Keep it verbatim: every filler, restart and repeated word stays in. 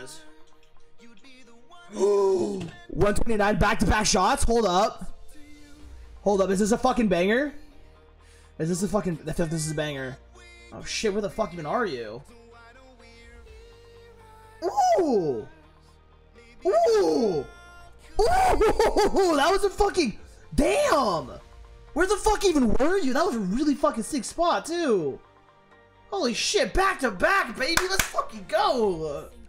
one twenty-nine back-to-back shots. Hold up. Hold up. Is this a fucking banger? Is this a fucking... I feel like this is a banger. Oh shit, where the fuck even are you? Ooh! Ooh! Ooh! That was a fucking... Damn! Where the fuck even were you? That was a really fucking sick spot, too. Holy shit, back to back, baby. Let's fucking go.